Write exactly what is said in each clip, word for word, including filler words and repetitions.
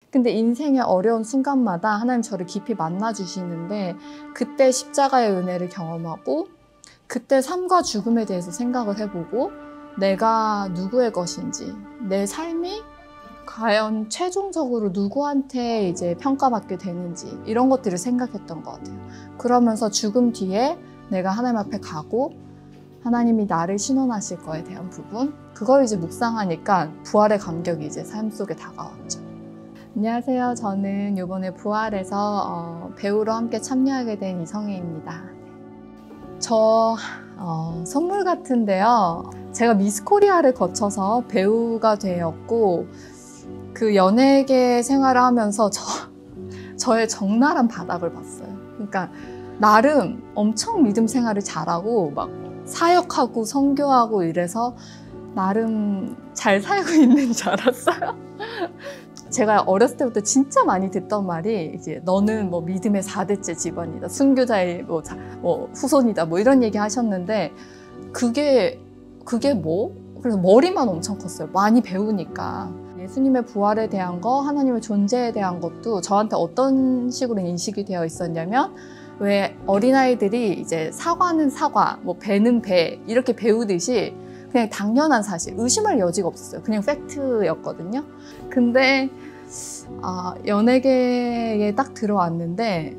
근데 인생의 어려운 순간마다 하나님 저를 깊이 만나주시는데 그때 십자가의 은혜를 경험하고 그때 삶과 죽음에 대해서 생각을 해보고 내가 누구의 것인지, 내 삶이 과연 최종적으로 누구한테 이제 평가받게 되는지 이런 것들을 생각했던 것 같아요. 그러면서 죽음 뒤에 내가 하나님 앞에 가고 하나님이 나를 신원하실 거에 대한 부분, 그걸 이제 묵상하니까 부활의 감격이 이제 삶 속에 다가왔죠. 안녕하세요. 저는 이번에 부활에서 어, 배우로 함께 참여하게 된 이성혜입니다. 저 어, 선물 같은데요. 제가 미스 코리아를 거쳐서 배우가 되었고 그 연예계 생활을 하면서 저, 저의 적나라한 바닥을 봤어요. 그러니까 나름 엄청 믿음 생활을 잘하고 막 사역하고 선교하고 이래서 나름 잘 살고 있는 줄 알았어요. 제가 어렸을 때부터 진짜 많이 듣던 말이 이제 너는 뭐 믿음의 사 대째 집안이다, 순교자의 뭐, 자, 뭐 후손이다, 뭐 이런 얘기 하셨는데 그게 그게 뭐? 그래서 머리만 엄청 컸어요. 많이 배우니까. 예수님의 부활에 대한 거, 하나님의 존재에 대한 것도 저한테 어떤 식으로 인식이 되어 있었냐면 왜 어린아이들이 이제 사과는 사과, 뭐 배는 배 이렇게 배우듯이 그냥 당연한 사실, 의심할 여지가 없었어요. 그냥 팩트였거든요. 근데 아, 연예계에 딱 들어왔는데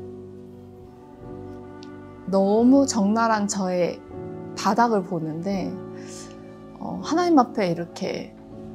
너무 적나라한 저의 바닥을 보는데 어, 하나님 앞에 이렇게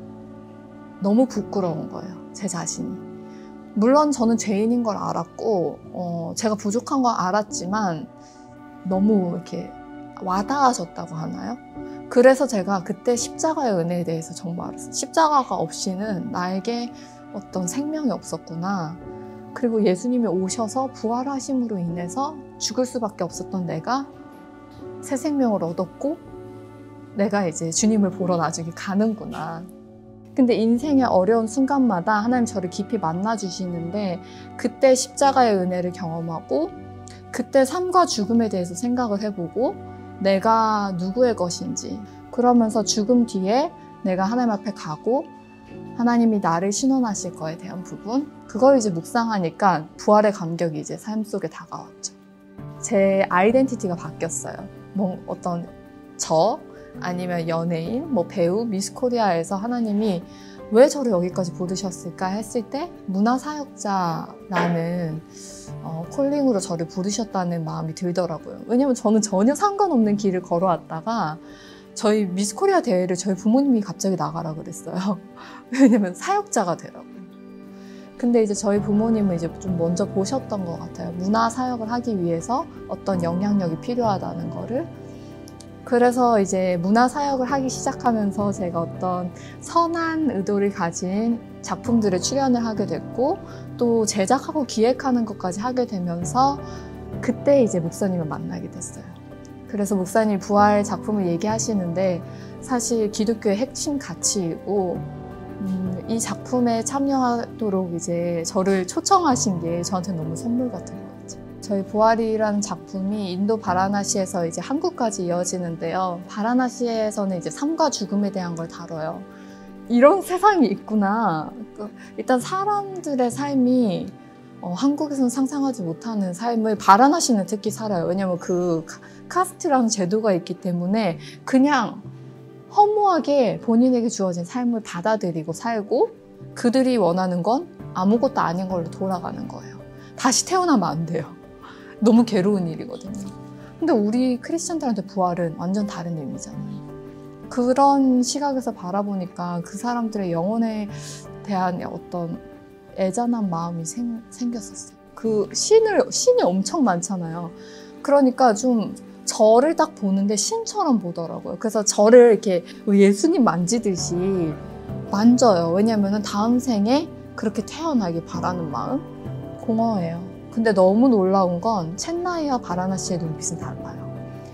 너무 부끄러운 거예요. 제 자신이. 물론 저는 죄인인 걸 알았고 어, 제가 부족한 걸 알았지만 너무 이렇게 와닿아졌다고 하나요? 그래서 제가 그때 십자가의 은혜에 대해서 정말 알았어요. 십자가가 없이는 나에게 어떤 생명이 없었구나. 그리고 예수님이 오셔서 부활하심으로 인해서 죽을 수밖에 없었던 내가 새 생명을 얻었고 내가 이제 주님을 보러 나중에 가는구나. 근데 인생의 어려운 순간마다 하나님 저를 깊이 만나주시는데 그때 십자가의 은혜를 경험하고 그때 삶과 죽음에 대해서 생각을 해보고 내가 누구의 것인지, 그러면서 죽음 뒤에 내가 하나님 앞에 가고 하나님이 나를 신원하실 거에 대한 부분, 그걸 이제 묵상하니까 부활의 감격이 이제 삶 속에 다가왔죠. 제 아이덴티티가 바뀌었어요. 뭐 어떤 저 아니면 연예인, 뭐 배우, 미스 코리아에서 하나님이 왜 저를 여기까지 부르셨을까 했을 때 문화사역자라는 어, 콜링으로 저를 부르셨다는 마음이 들더라고요. 왜냐면 저는 전혀 상관없는 길을 걸어왔다가 저희 미스 코리아 대회를 저희 부모님이 갑자기 나가라 그랬어요. 왜냐면 사역자가 되라고. 근데 이제 저희 부모님은 이제 좀 먼저 보셨던 것 같아요. 문화사역을 하기 위해서 어떤 영향력이 필요하다는 거를. 그래서 이제 문화사역을 하기 시작하면서 제가 어떤 선한 의도를 가진 작품들에 출연을 하게 됐고 또 제작하고 기획하는 것까지 하게 되면서 그때 이제 목사님을 만나게 됐어요. 그래서 목사님이 부활 작품을 얘기하시는데 사실 기독교의 핵심 가치이고 음, 이 작품에 참여하도록 이제 저를 초청하신 게 저한테 너무 선물 같은 것 같아요. 저희 부활이라는 작품이 인도 바라나시에서 이제 한국까지 이어지는데요. 바라나시에서는 이제 삶과 죽음에 대한 걸 다뤄요. 이런 세상이 있구나. 일단 사람들의 삶이 어, 한국에서는 상상하지 못하는 삶을 바라나시는 특히 살아요. 왜냐면 그 카스트라는 제도가 있기 때문에 그냥 허무하게 본인에게 주어진 삶을 받아들이고 살고 그들이 원하는 건 아무것도 아닌 걸로 돌아가는 거예요. 다시 태어나면 안 돼요. 너무 괴로운 일이거든요. 근데 우리 크리스천들한테 부활은 완전 다른 의미잖아요. 그런 시각에서 바라보니까 그 사람들의 영혼에 대한 어떤 애잔한 마음이 생, 생겼었어요. 그 신을, 신이 엄청 많잖아요. 그러니까 좀 저를 딱 보는데 신처럼 보더라고요. 그래서 저를 이렇게 예수님 만지듯이 만져요. 왜냐면 다음 생에 그렇게 태어나길 바라는 마음? 공허해요. 근데 너무 놀라운 건 첸나이와 바라나시의 눈빛은 달라요.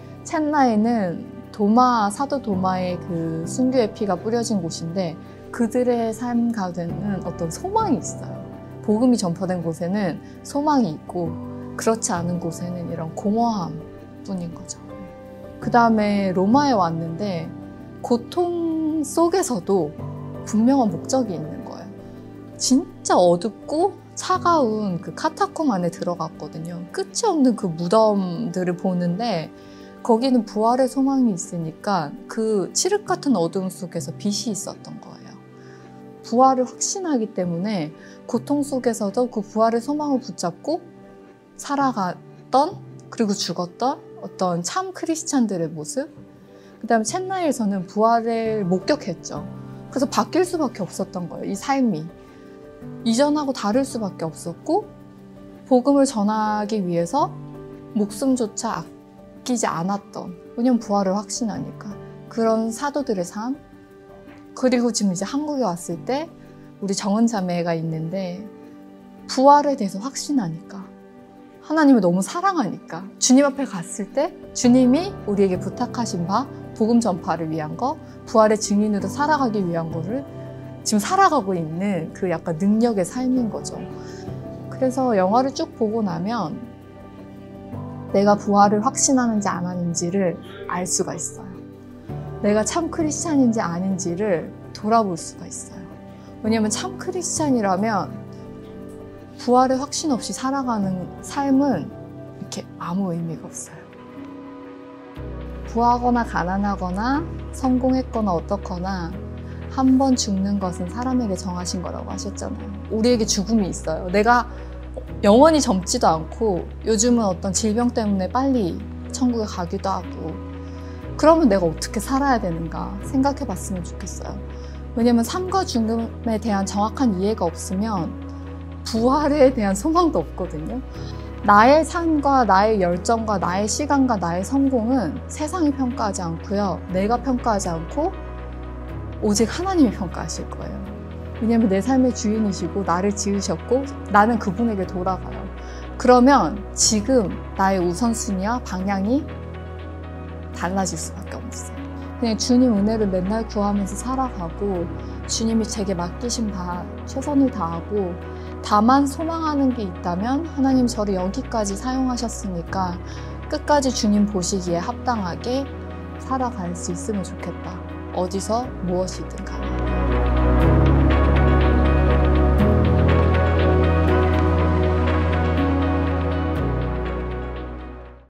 첸나이는 도마, 사도 도마의 그 순교의 피가 뿌려진 곳인데 그들의 삶 가운데는 어떤 소망이 있어요. 복음이 전파된 곳에는 소망이 있고 그렇지 않은 곳에는 이런 공허함 뿐인 거죠. 그 다음에 로마에 왔는데 고통 속에서도 분명한 목적이 있는 거예요. 진짜 어둡고 차가운 그 카타콤 안에 들어갔거든요. 끝이 없는 그 무덤들을 보는데 거기는 부활의 소망이 있으니까 그 칠흑 같은 어둠 속에서 빛이 있었던 거예요. 부활을 확신하기 때문에 고통 속에서도 그 부활의 소망을 붙잡고 살아갔던, 그리고 죽었던 어떤 참 크리스찬들의 모습. 그 다음에 첸나이에서는 부활을 목격했죠. 그래서 바뀔 수밖에 없었던 거예요. 이 삶이 이전하고 다를 수밖에 없었고, 복음을 전하기 위해서 목숨조차 아끼지 않았던, 왜냐면 부활을 확신하니까 그런 사도들의 삶. 그리고 지금 이제 한국에 왔을 때 우리 정은 자매가 있는데 부활에 대해서 확신하니까, 하나님을 너무 사랑하니까, 주님 앞에 갔을 때 주님이 우리에게 부탁하신 바 복음 전파를 위한 거, 부활의 증인으로 살아가기 위한 거를 지금 살아가고 있는 그 약간 능력의 삶인 거죠. 그래서 영화를 쭉 보고 나면 내가 부활을 확신하는지 안 하는지를 알 수가 있어요. 내가 참 크리스찬인지 아닌지를 돌아볼 수가 있어요. 왜냐하면 참 크리스찬이라면 부활의 확신 없이 살아가는 삶은 이렇게 아무 의미가 없어요. 부하거나 가난하거나 성공했거나 어떻거나 한 번 죽는 것은 사람에게 정하신 거라고 하셨잖아요. 우리에게 죽음이 있어요. 내가 영원히 젊지도 않고 요즘은 어떤 질병 때문에 빨리 천국에 가기도 하고, 그러면 내가 어떻게 살아야 되는가 생각해 봤으면 좋겠어요. 왜냐면 삶과 죽음에 대한 정확한 이해가 없으면 부활에 대한 소망도 없거든요. 나의 삶과 나의 열정과 나의 시간과 나의 성공은 세상이 평가하지 않고요. 내가 평가하지 않고 오직 하나님이 평가하실 거예요. 왜냐하면 내 삶의 주인이시고 나를 지으셨고 나는 그분에게 돌아가요. 그러면 지금 나의 우선순위와 방향이 달라질 수밖에 없어요. 그냥 주님 은혜를 맨날 구하면서 살아가고 주님이 제게 맡기신 바 최선을 다하고, 다만 소망하는 게 있다면 하나님 저를 여기까지 사용하셨으니까 끝까지 주님 보시기에 합당하게 살아갈 수 있으면 좋겠다. 어디서 무엇이든 간에.